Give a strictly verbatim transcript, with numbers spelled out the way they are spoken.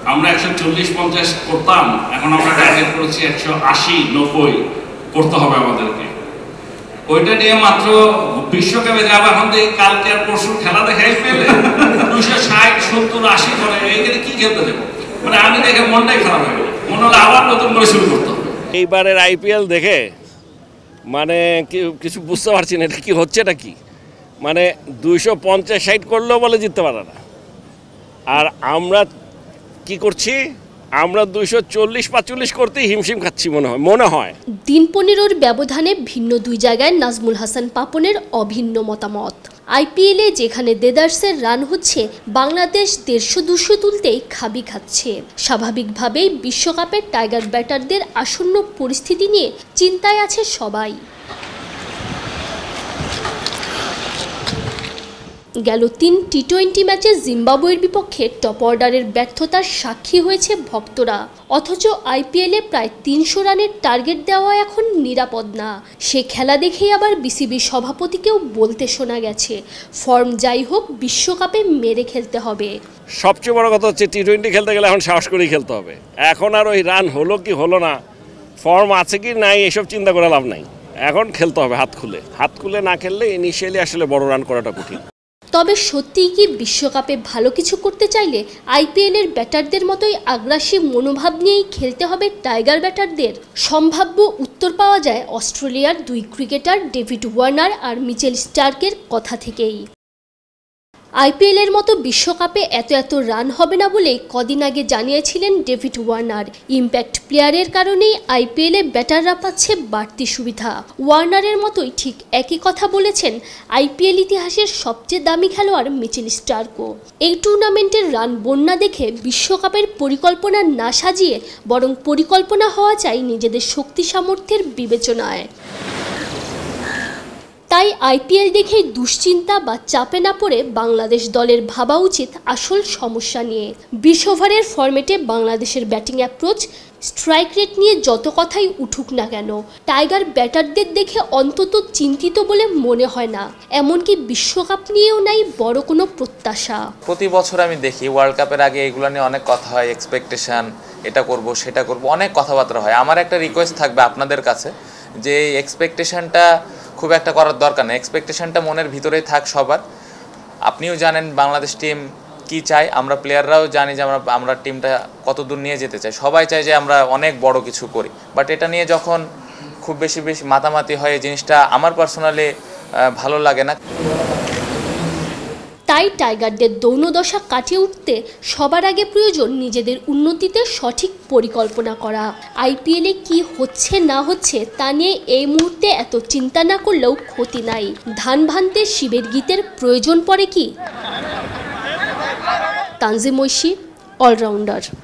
আমরা একশো চল্লিশ পঞ্চাশ করতাম, এখন আমরা টার্গেট করেছি একশো আশি নব্বই করতে হবে আমাদেরকে। ওইটা নিয়ে মাত্র বিশ্বকাপে যাওয়া এখন দেখি কালকে আর পরশু খেলা দেখাই পেলে দুশো ষাট সত্তর আশি করে এইখানে কি খেলতে দেবো, মানে আমি দেখে মনটাই খারাপ হয়ে গেল, মনে হলো আবার নতুন করে শুরু করতে হবে। এইবারের আইপিএল দেখে মানে কিছু বুঝতে পারছি না, এটা কি হচ্ছে, এটা কি মানে দুইশো পঞ্চাশ ষাট করলেও বলে জিততে পারে না, আর আমরা কি করছি, আমরা দুইশো চল্লিশ পাঁচচল্লিশ করতেই হিমশিম খাচ্ছি মনে হয় মনে হয় দিন পনেরোর ব্যবধানে ভিন্ন দুই জায়গায় নাজমুল হাসান পাপনের অভিন্ন মতামত। আইপিএলে যেখানে দেদার্সের রান হচ্ছে, বাংলাদেশ দেড়শো দুশো তুলতেই খাবি খাচ্ছে। স্বাভাবিকভাবেই বিশ্বকাপের টাইগার ব্যাটারদের আসন্ন পরিস্থিতি নিয়ে চিন্তায় আছে সবাই। গেল তিন টি টোয়েন্টি ম্যাচে জিম্বাবুয়ের বিপক্ষে টপ অর্ডারের ব্যর্থতার সাক্ষী হয়েছে ভক্তরা, অথচ আইপিএলে প্রায় তিনশো রানের টার্গেট দেওয়া এখন নিরাপদ না। সে খেলা দেখেই আবার বিসিবি সভাপতিকেও বলতে শোনা গেছে, ফর্ম যাই হোক বিশ্বকাপে মেরে খেলতে হবে। সবচেয়ে বড় কথা হচ্ছে টি টোয়েন্টি খেলতে গেলে এখন সাহস করেই খেলতে হবে। এখন আর ওই রান হলো কি হলো না, ফর্ম আছে কি নাই এসব চিন্তা করে লাভ নাই, এখন খেলতে হবে হাত খুলে। হাত খুলে না খেললে ইনিশিয়ালি আসলে বড় রান করাটা কঠিন। তবে সত্যিই কি বিশ্বকাপে ভালো কিছু করতে চাইলে আইপিএলের ব্যাটারদের মতোই আগ্রাসী মনোভাব নিয়েই খেলতে হবে টাইগার ব্যাটারদের? সম্ভাব্য উত্তর পাওয়া যায় অস্ট্রেলিয়ার দুই ক্রিকেটার ডেভিড ওয়ার্নার আর মিচেল স্টার্কের কথা থেকেই। আইপিএলের মতো বিশ্বকাপে এত এত রান হবে না বলেই কদিন আগে জানিয়েছিলেন ডেভিড ওয়ার্নার, ইম্প্যাক্ট প্লেয়ারের কারণেই আইপিএলে ব্যাটাররা পাচ্ছে বাড়তি সুবিধা। ওয়ার্নারের মতোই ঠিক একই কথা বলেছেন আইপিএল ইতিহাসের সবচেয়ে দামি খেলোয়াড় মিচেল স্টার্কও। এই টুর্নামেন্টের রান বন্যা দেখে বিশ্বকাপের পরিকল্পনা না সাজিয়ে বরং পরিকল্পনা হওয়া চাই নিজেদের শক্তি সামর্থ্যের বিবেচনায়। তাই আইপিএল দেখে দুশ্চিন্তা বা চাপে না পড়ে বাংলাদেশ দলের ভাবা উচিত আসল সমস্যা নিয়ে। বিশ ওভারের ফরম্যাটে বাংলাদেশের ব্যাটিং অ্যাপ্রোচ, স্ট্রাইক রেট নিয়ে যত কথাই উঠুক না কেন, টাইগার ব্যাটারদের দেখে অন্তত চিন্তিত বলে মনে হয় না। এমনকি বিশ্বকাপ নিয়েও নাই বড় কোনো প্রত্যাশা। প্রতি বছর আমি দেখি ওয়ার্ল্ড কাপের আগে এগুলো নিয়ে অনেক কথা হয়, এক্সপেকটেশন, এটা করব সেটা করব, অনেক কথাবার্তা হয়। আমার একটা রিকোয়েস্ট থাকবে আপনাদের কাছে যে এক্সপেকটেশনটা খুব একটা করার দরকার নেই, এক্সপেকটেশনটা মনের ভিতরেই থাক সবার। আপনিও জানেন বাংলাদেশ টিম কি চাই, আমরা প্লেয়াররাও জানি যে আমরা আমরা টিমটা কত দূর নিয়ে যেতে চাই। সবাই চাই যে আমরা অনেক বড় কিছু করি, বাট এটা নিয়ে যখন খুব বেশি বেশি মাতামাতি হয়, জিনিসটা আমার পার্সোনালি ভালো লাগে না। তাই টাইগারদের দৌনদশা কাটিয়ে উঠতে সবার আগে প্রয়োজন নিজেদের উন্নতিতে সঠিক পরিকল্পনা করা। আইপিএলে কি হচ্ছে না হচ্ছে তা নিয়ে এই মুহূর্তে এত চিন্তা না করলেও ক্ষতি নাই। ধান ভানতে শিবের গীতের প্রয়োজন পড়ে কি? তানজিম ঐশী, অলরাউন্ডার।